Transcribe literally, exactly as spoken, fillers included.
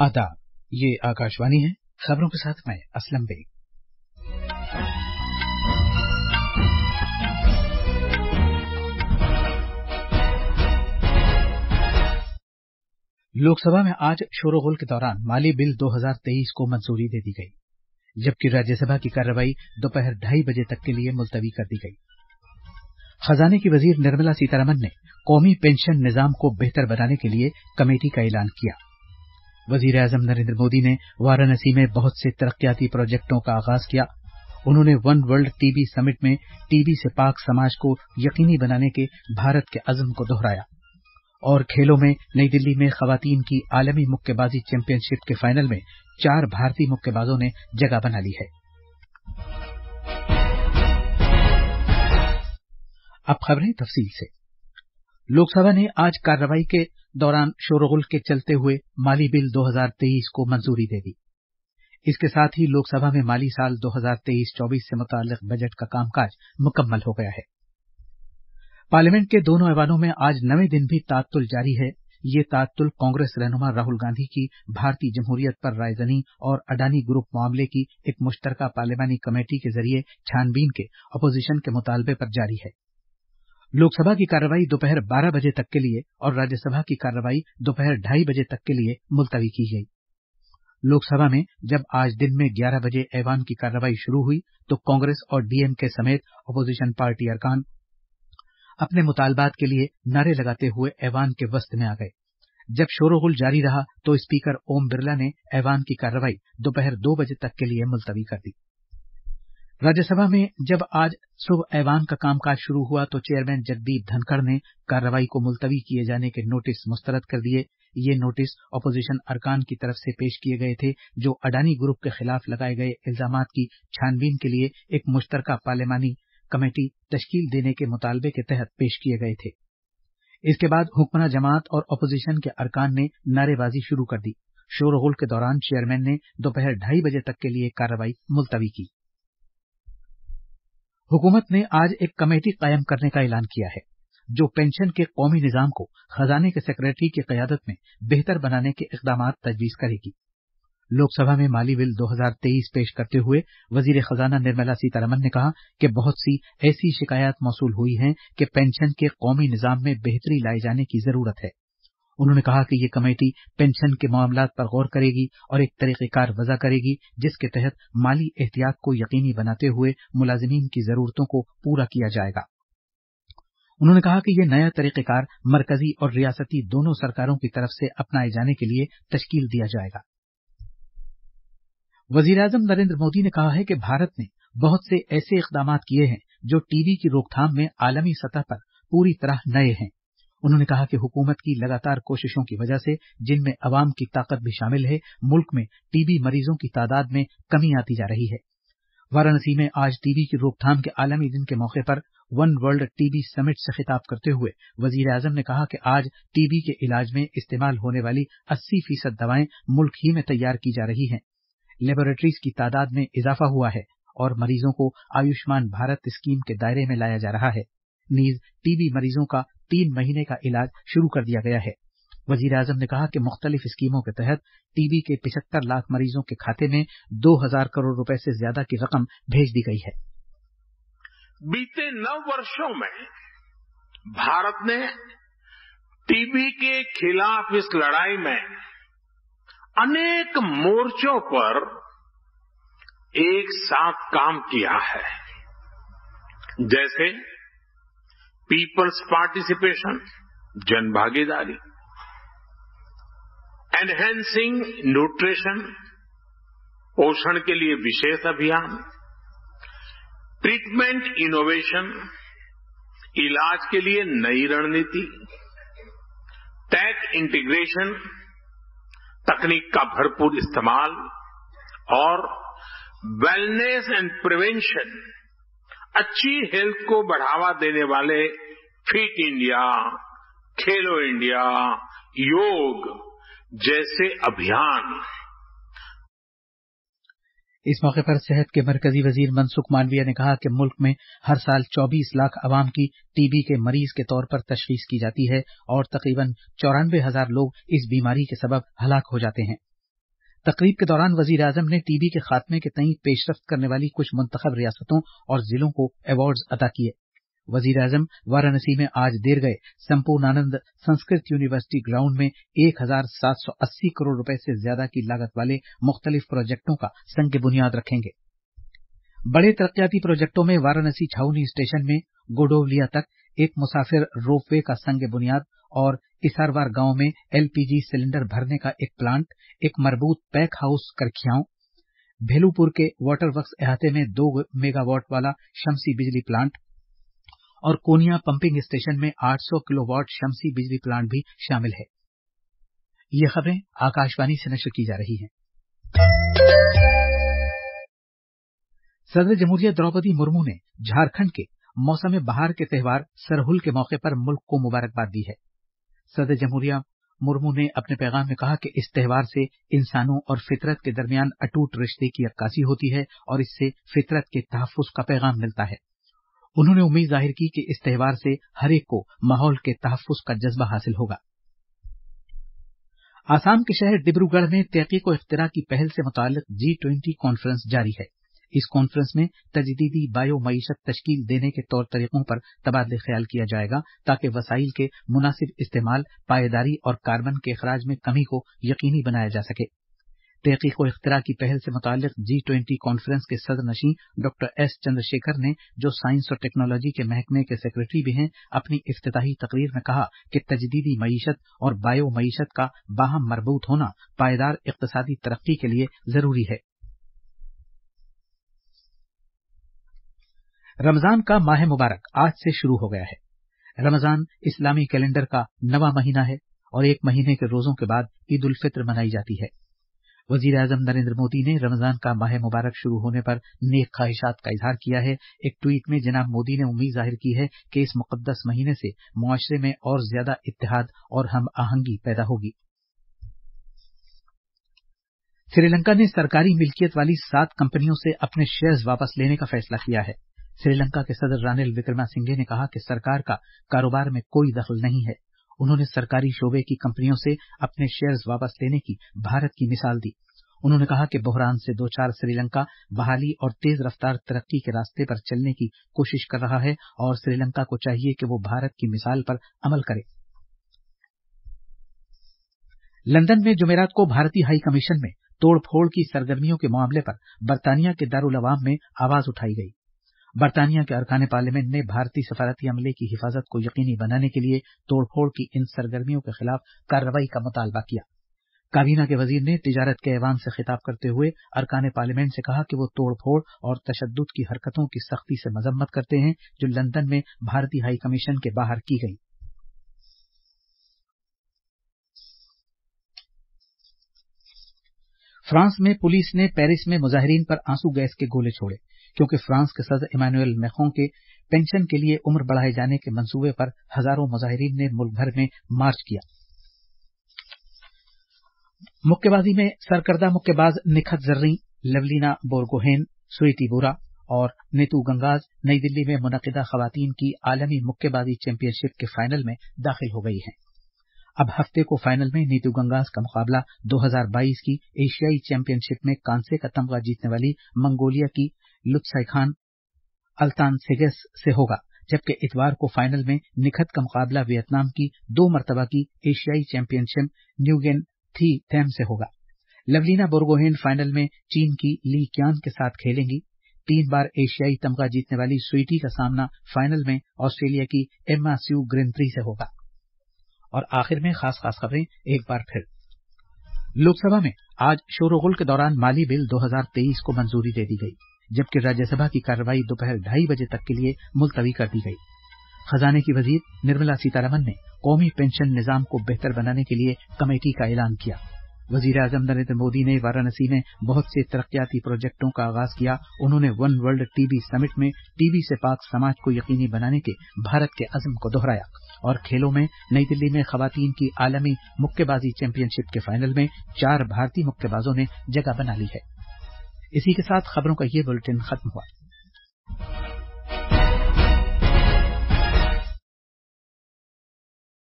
आदाब, ये आकाशवाणी है। खबरों के साथ मैं असलम बेग। लोकसभा में आज शोरगुल के दौरान माली बिल दो हज़ार तेईस को मंजूरी दे दी गई, जबकि राज्यसभा की कार्रवाई दोपहर ढाई बजे तक के लिए मुलतवी कर दी गई। खजाने की वजीर निर्मला सीतारमण ने कौमी पेंशन निजाम को बेहतर बनाने के लिए कमेटी का ऐलान किया। वजीर आजम नरेंद्र मोदी ने वाराणसी में बहुत से तरक्याती प्रोजेक्टों का आगाज किया। उन्होंने वन वर्ल्ड टीबी समिट में टीबी से पाक समाज को यकीनी बनाने के भारत के अज़्म को दोहराया और खेलों में नई दिल्ली में खवातीन की आलमी मुक्केबाजी चैंपियनशिप के फाइनल में चार भारतीय मुक्केबाजों ने जगह बना ली है। अब खबरें तफसील से। लोकसभा ने आज कार्रवाई के दौरान शोरगुल के चलते हुए माली बिल दो हज़ार तेईस को मंजूरी दे दी। इसके साथ ही लोकसभा में माली साल दो हज़ार तेईस चौबीस से मुताल्लिक बजट का कामकाज मुकम्मल हो गया है। पार्लियामेंट के दोनों ऐवानों में आज नवें दिन भी ताअत्तुल जारी है। ये ताअत्तुल कांग्रेस रहनुमा राहुल गांधी की भारतीय जमहूरियत पर रायजनी और अडानी ग्रुप मामले की एक मुश्तरका पार्लियामानी कमेटी के जरिए छानबीन के अपोजिशन के मुतालबे पर जारी है। लोकसभा की कार्रवाई दोपहर बारह बजे तक के लिए और राज्यसभा की कार्रवाई दोपहर ढाई बजे तक के लिए मुलतवी की गई। लोकसभा में जब आज दिन में ग्यारह बजे ऐवान की कार्रवाई शुरू हुई तो कांग्रेस और डीएमके समेत अपोजिशन पार्टी अरकान अपने मुतालबात के लिए नारे लगाते हुए ऐवान के वस्त में आ गए। जब शोरगुल जारी रहा तो स्पीकर ओम बिरला ने ऐवान की कार्रवाई दोपहर दो बजे तक के लिए मुलतवी कर दी। राज्यसभा में जब आज सुबह ऐवान का कामकाज शुरू हुआ तो चेयरमैन जगदीप धनखड़ ने कार्रवाई को मुलतवी किए जाने के नोटिस मुस्तरद कर दिए। ये नोटिस अपोजिशन अरकान की तरफ से पेश किए गए थे, जो अडानी ग्रुप के खिलाफ लगाए गए इल्जामात की छानबीन के लिए एक मुश्तरका पार्लियामानी कमेटी तश्कील देने के मुतालबे के तहत पेश किए गए थे। इसके बाद हुक्मरान जमात और अपोजिशन के अरकान ने नारेबाजी शुरू कर दी। शोरगुल के दौरान चेयरमैन ने दोपहर ढाई बजे तक के लिए कार्रवाई मुलतवी की। हुकूमत ने आज एक कमेटी कायम करने का ऐलान किया है, जो पेंशन के कौमी निजाम को खजाने के सेक्रेटरी की क़यादत में बेहतर बनाने के इक़दामात तजवीज़ करेगी। लोकसभा में माली बिल दो हज़ार तेईस पेश करते हुए वजीर खजाना निर्मला सीतारमण ने कहा कि बहुत सी ऐसी शिकायत मौसूल हुई हैं कि पेंशन के कौमी निजाम में बेहतरी लाए जाने की जरूरत है। उन्होंने कहा कि ये कमेटी पेंशन के मामलात पर गौर करेगी और एक तरीक़ेकार वज़ा करेगी जिसके तहत माली एहतियात को यकीनी बनाते हुए मुलाजिमीन की जरूरतों को पूरा किया जाएगा। उन्होंने कहा कि यह नया तरीक़ेकार मरकजी और रियासती दोनों सरकारों की तरफ से अपनाए जाने के लिए तश्कील दिया जाएगा। वजीर आजम नरेंद्र मोदी ने कहा है कि भारत ने बहुत से ऐसे इक़दामात किए हैं जो टीबी की रोकथाम में आलमी सतह पर पूरी तरह नए हैं। उन्होंने कहा कि हुकूमत की लगातार कोशिशों की वजह से, जिनमें अवाम की ताकत भी शामिल है, मुल्क में टीबी मरीजों की तादाद में कमी आती जा रही है। वाराणसी में आज टीबी की रोकथाम के आलमी दिन के मौके पर वन वर्ल्ड टीबी समिट से खिताब करते हुए वजीर आजम ने कहा कि आज टीबी के इलाज में इस्तेमाल होने वाली अस्सी फीसद दवाएं मुल्क ही में तैयार की जा रही हैं। लेबोरेटरीज की तादाद में इजाफा हुआ है और मरीजों को आयुष्मान भारत स्कीम के दायरे में लाया जा रहा है। नीज टीबी मरीजों का तीन महीने का इलाज शुरू कर दिया गया है। वजीर आजम ने कहा कि मुख्तलिफ स्कीमों के तहत टीबी के पिछहत्तर लाख मरीजों के खाते में दो हजार करोड़ रुपए से ज्यादा की रकम भेज दी गई है। बीते नौ वर्षों में भारत ने टीबी के खिलाफ इस लड़ाई में अनेक मोर्चों पर एक साथ काम किया है, जैसे पीपल्स पार्टिसिपेशन, जन भागीदारी, एनहेंसिंग न्यूट्रिशन, पोषण के लिए विशेष अभियान, ट्रीटमेंट इनोवेशन, इलाज के लिए नई रणनीति, टेक इंटीग्रेशन, तकनीक का भरपूर इस्तेमाल और वेलनेस एंड प्रिवेंशन, अच्छी हेल्थ को बढ़ावा देने वाले फिट इंडिया, खेलो इंडिया, योग जैसे अभियान। इस मौके पर सेहत के मरकजी वजीर मनसुख मांडविया ने कहा कि मुल्क में हर साल चौबीस लाख अवाम की टीबी के मरीज के तौर पर तशखीस की जाती है और तकरीबन चौरानवे हजार लोग इस बीमारी के सबब हलाक हो जाते हैं। तकरीब के दौरान वजीर आजम ने टीबी के खात्मे के तईं पेशरफ्त करने वाली कुछ मुंतखब रियासतों और जिलों को अवार्ड्स अता किए। वजीर आजम वाराणसी में आज देर गए संपूर्णानंद संस्कृत यूनिवर्सिटी ग्राउंड में एक हजार सात सौ अस्सी करोड़ रुपए से ज्यादा की लागत वाले मुख्तलिफ प्रोजेक्टों का संग बुनियाद रखेंगे। बड़े तरक्याती प्रोजेक्टों में वाराणसी छावनी स्टेशन में गोडोवलिया तक एक मुसाफिर रोपवे का संग बुनियाद और इसारवार गांव में एलपीजी सिलेंडर भरने का एक प्लांट, एक मरबूत पैक हाउस करखियाओं, भेलूपुर के वाटर वर्क्स अहाते में दो मेगावाट वाला शमसी बिजली प्लांट और कोनिया पंपिंग स्टेशन में आठ सौ किलोवाट शमसी बिजली प्लांट भी शामिल है। ये खबरें आकाशवाणी से नशर की जा रही हैं। सदर जमहूरिया द्रौपदी मुर्मू ने झारखंड के मौसम बहार के त्यौहार सरहुल के मौके पर मुल्क को मुबारकबाद दी है। सदर जमहूरिया मुर्मू ने अपने पैगाम में कहा कि इस त्यौहार से इंसानों और फितरत के दरमियान अटूट रिश्ते की अक्कासी होती है और इससे फितरत के तहफ्फुज का पैगाम मिलता है। उन्होंने उम्मीद जाहिर की कि इस त्यौहार से हर एक को माहौल के तहफ्फुज का जज्बा हासिल होगा। आसाम के शहर डिब्रूगढ़ में तहकीक व इख्तिरा की पहल से मुताल्लिक जी ट्वेंटी कॉन्फ्रेंस जारी है। इस कॉन्फ्रेंस में तजदीदी बायो मईशत तश्कील देने के तौर तरीकों पर तबादले ख्याल किया जाएगा ताकि वसाइल के मुनासिब इस्तेमाल, पायेदारी और कार्बन के अखराज में कमी को यकीनी बनाया जा सके। तहकीक व इख्तिरा की पहल से मुताल्लिक जी ट्वेंटी कॉन्फ्रेंस के सदर नशीं डॉक्टर एस चंद्रशेखर ने, जो साइंस और टेक्नोलॉजी के महकमे के सेक्रेटरी भी हैं, अपनी इफ्तिताही तकरीर में कहा कि तजदीदी मईशत और बायो मईशत का बाहम मरबूत होना पायदार इक्तिसादी तरक्की के लिए जरूरी है। रमजान का माह मुबारक आज से शुरू हो गया है। रमजान इस्लामी कैलेंडर का नवा महीना है और एक महीने के रोजों के बाद ईद उल फित्र मनाई जाती है। वजीर आजम नरेंद्र मोदी ने रमजान का माह मुबारक शुरू होने पर नेक ख्वाहिशात का इजहार किया है। एक ट्वीट में जनाब मोदी ने उम्मीद जाहिर की है कि इस मुकद्दस महीने से मुआशरे में और ज्यादा इत्तेहाद और हम आहंगी पैदा होगी। श्रीलंका ने सरकारी मिल्कियत वाली सात कंपनियों से अपने शेयर्स वापस लेने का फैसला किया है। श्रीलंका के सदर रानिल विक्रमासिंघे ने कहा कि सरकार का कारोबार में कोई दखल नहीं है। उन्होंने सरकारी शोबे की कंपनियों से अपने शेयर्स वापस लेने की भारत की मिसाल दी। उन्होंने कहा कि बहरान से दो चार श्रीलंका बहाली और तेज रफ्तार तरक्की के रास्ते पर चलने की कोशिश कर रहा है और श्रीलंका को चाहिए कि वो भारत की मिसाल पर अमल करे। लंदन में जुमेरात को भारतीय हाई कमीशन में तोड़फोड़ की सरगर्मियों के मामले पर बरतानिया के दारुल अवाम में आवाज उठाई गई। बरतानिया के अरकान पार्लियामेंट ने भारतीय सफारती अमले की हिफाजत को यकीनी बनाने के लिए तोड़फोड़ की इन सरगर्मियों के खिलाफ कार्रवाई का मुतालबा किया। काबीना के वजीर ने तिजारत के ऐवान से खिताब करते हुए अरकान पार्लियामेंट से कहा कि वो तोड़फोड़ और तशद्दुद की हरकतों की सख्ती से मजम्मत करते हैं जो लंदन में भारतीय हाई कमीशन के बाहर की गई। फ्रांस में पुलिस ने पेरिस में मुजाहिरीन पर आंसू गैस के गोले छोड़े क्योंकि फ्रांस के सदर इमानुएल मैक्रों के पेंशन के लिए उम्र बढ़ाए जाने के मंसूबे पर हजारों मुजाहिरीन ने मुल्क भर में मार्च किया। मुक्केबाजी में सरकर्दा मुक्केबाज निखत जर्री, लवलीना बोरगोहेन, स्वीटी बुरा और नीतू गंगाज नई दिल्ली में मुनक्किदा खवातीन की आलमी मुक्केबाजी चैंपियनशिप के फाइनल में दाखिल हो गई हैं। अब हफ्ते को फाइनल में नीतू गंगाज का मुकाबला दो हज़ार बाईस की एशियाई चैंपियनशिप में कांसे का तमगा जीतने वाली मंगोलिया की लुत्साइखान अल्तान सेगेस से होगा, जबकि इतवार को फाइनल में निखत का मुकाबला वियतनाम की दो मरतबा की एशियाई चैंपियनशिप न्यूगेन थी थैम से होगा। लवलीना बोरगोहेन फाइनल में चीन की ली क्यान के साथ खेलेंगी। तीन बार एशियाई तमगा जीतने वाली स्वीटी का सामना फाइनल में ऑस्ट्रेलिया की एम्मा स्यू ग्रिनप्री से होगा। और आखिर में खास खास खबरें एक बार फिर। लोकसभा में आज शोरगुल के दौरान माली बिल दो हज़ार तेईस को मंजूरी दे दी गई, जबकि राज्यसभा की कार्रवाई दोपहर ढाई बजे तक के लिए मुलतवी कर दी गई। खजाने की वजीर निर्मला सीतारमन ने कौमी पेंशन निजाम को बेहतर बनाने के लिए कमेटी का ऐलान किया। वजीर आजम नरेंद्र मोदी ने वाराणसी में बहुत से तरक्याती प्रोजेक्टों का आगाज किया। उन्होंने वन वर्ल्ड टीबी समिट में टीबी से पाक समाज को यकीनी बनाने के भारत के अज़्म को दोहराया। और खेलों में नई दिल्ली में खवातीन की आलमी मुक्केबाजी चैंपियनशिप के फाइनल में चार भारतीय मुक्केबाजों ने जगह बना ली है। इसी के साथ खबरों का ये बुलेटिन खत्म हुआ।